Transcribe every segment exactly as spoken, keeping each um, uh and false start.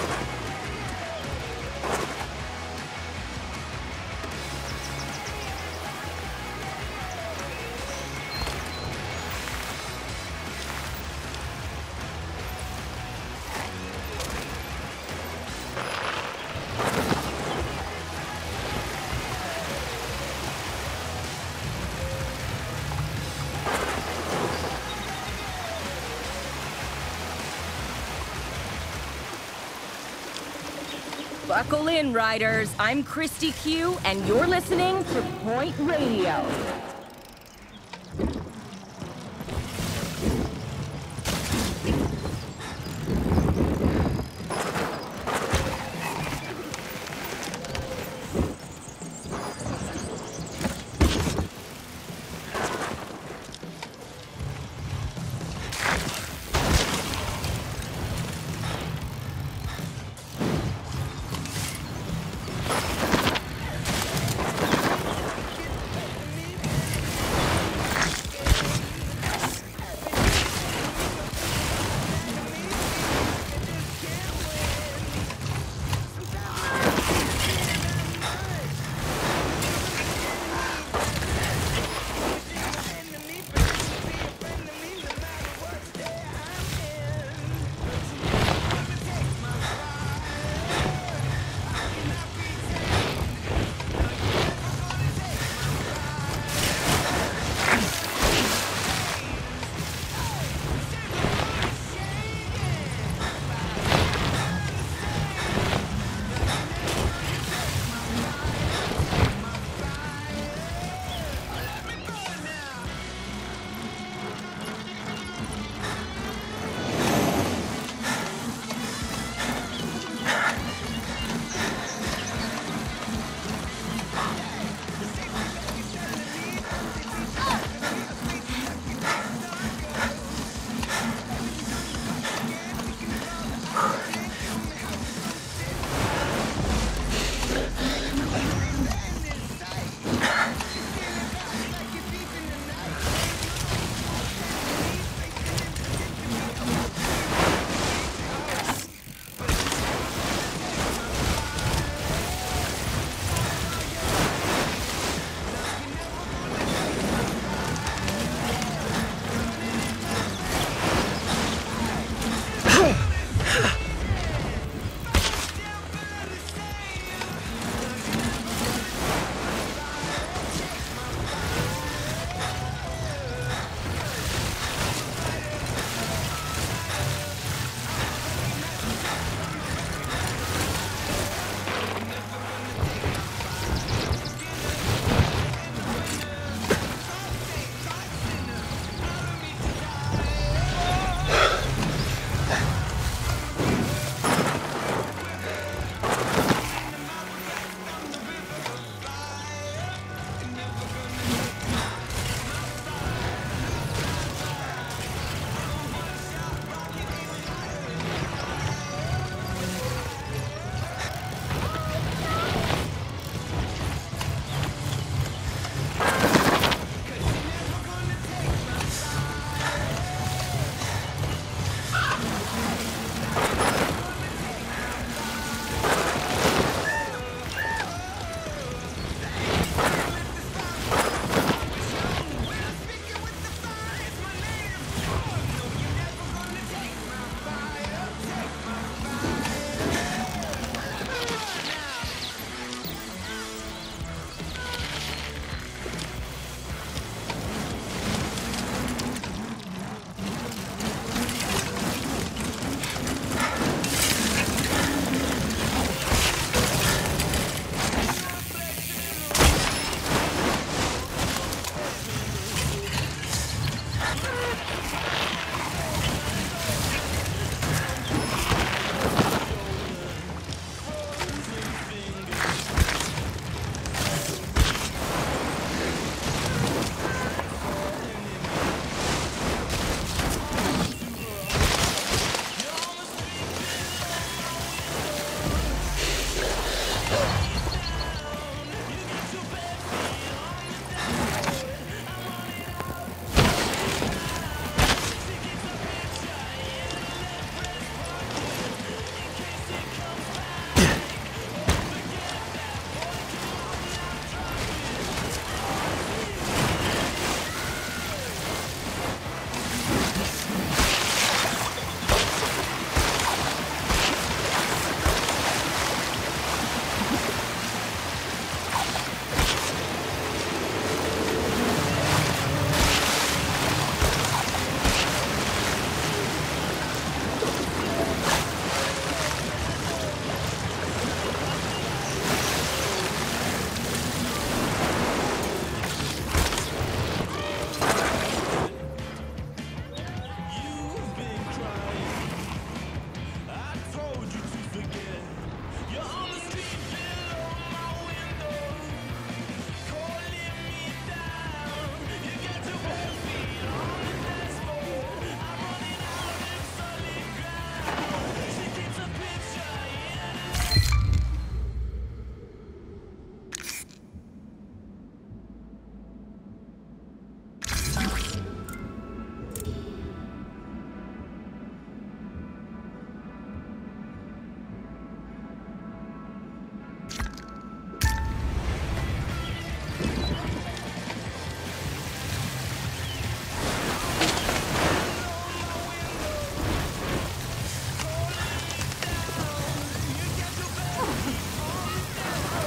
Buckle in, riders. I'm Christy Q, and you're listening to Point Radio.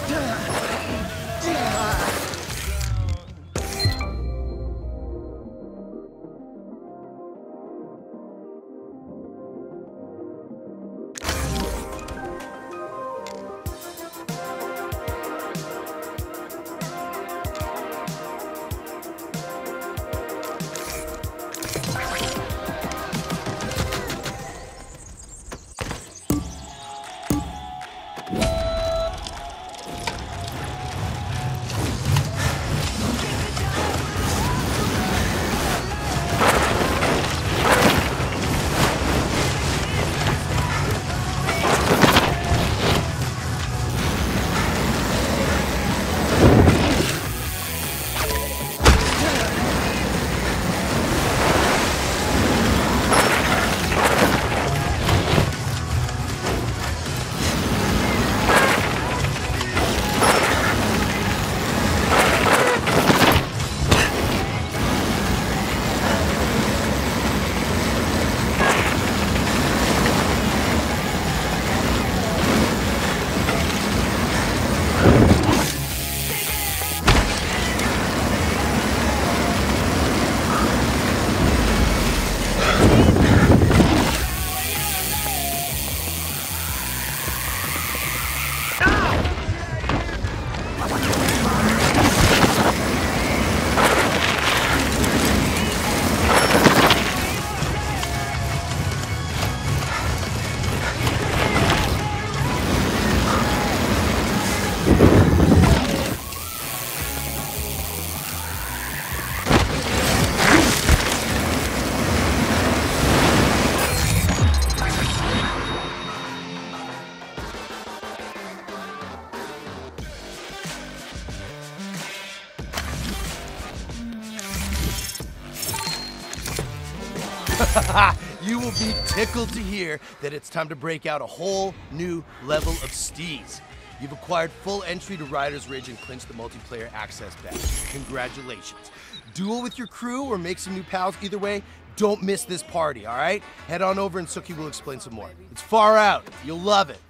You will be tickled to hear that it's time to break out a whole new level of steez. You've acquired full entry to Riders Ridge and clinched the multiplayer access badge. Congratulations. Duel with your crew or make some new pals. Either way, don't miss this party, all right? Head on over and Suki will explain some more. It's far out. You'll love it.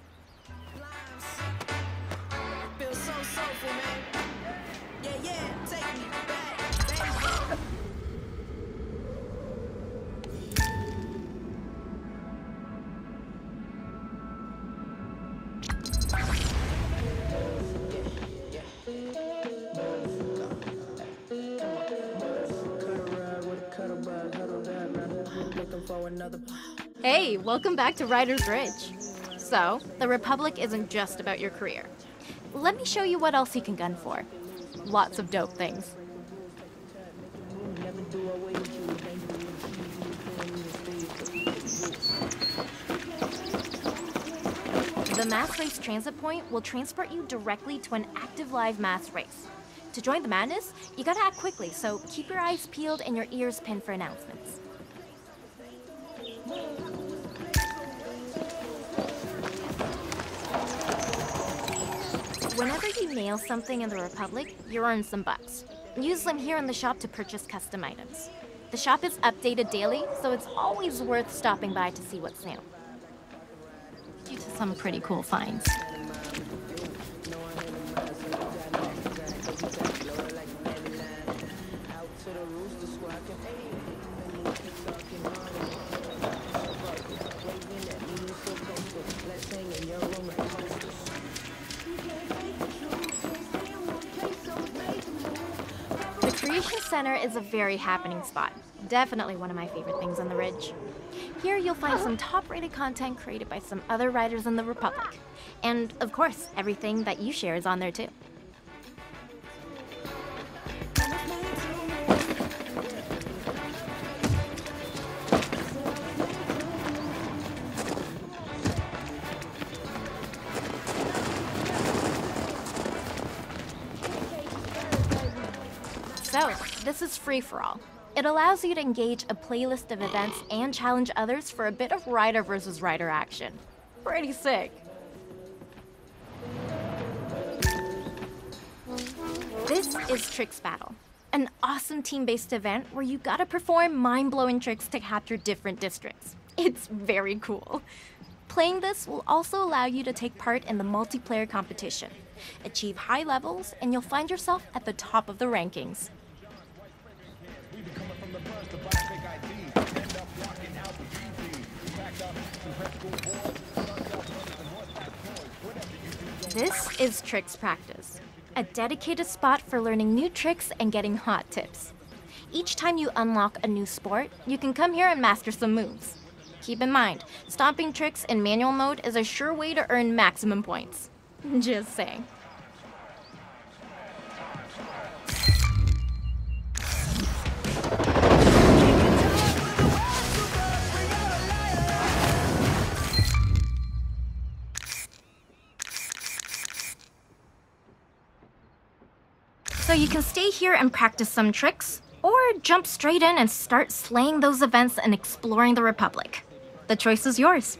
Hey, welcome back to Riders Ridge. So, the Republic isn't just about your career. Let me show you what else you can gun for. Lots of dope things. The Mass Race Transit Point will transport you directly to an active live mass race. To join the madness, you gotta act quickly, so keep your eyes peeled and your ears pinned for announcements. Whenever you nail something in the Republic, you earn some bucks. Use them here in the shop to purchase custom items. The shop is updated daily, so it's always worth stopping by to see what's new. Due to some pretty cool finds. Creation Center is a very happening spot. Definitely one of my favorite things on the Ridge. Here you'll find some top-rated content created by some other riders in the Republic. And, of course, everything that you share is on there too. So, this is free-for-all. It allows you to engage a playlist of events and challenge others for a bit of rider versus rider action. Pretty sick. This is Tricks Battle, an awesome team-based event where you gotta perform mind-blowing tricks to capture different districts. It's very cool. Playing this will also allow you to take part in the multiplayer competition, achieve high levels, and you'll find yourself at the top of the rankings. This is Tricks Practice, a dedicated spot for learning new tricks and getting hot tips. Each time you unlock a new sport, you can come here and master some moves. Keep in mind, stomping tricks in manual mode is a sure way to earn maximum points. Just saying. So you can stay here and practice some tricks, or jump straight in and start slaying those events and exploring the Republic. The choice is yours.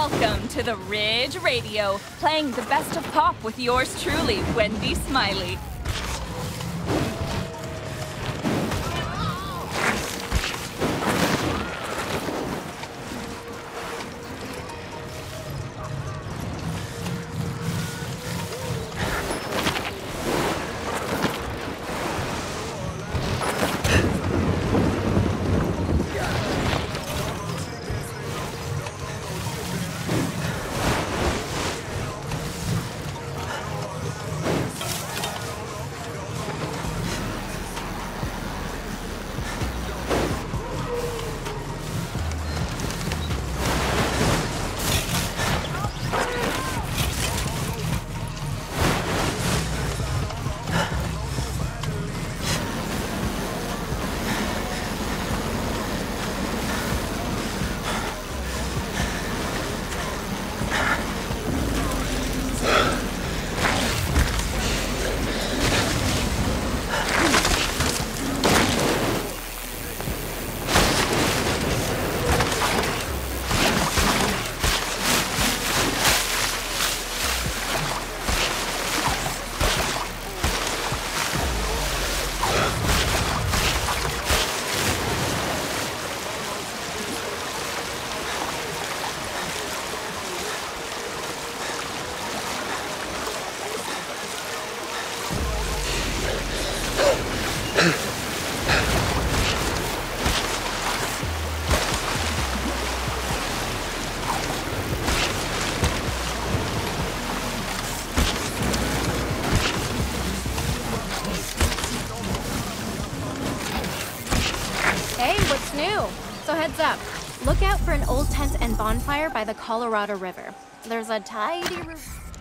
Welcome to the Ridge Radio, playing the best of pop with yours truly, Wendy Smiley. Hey, what's new? So heads up. Look out for an old tent and bonfire by the Colorado River. There's a tidy roof.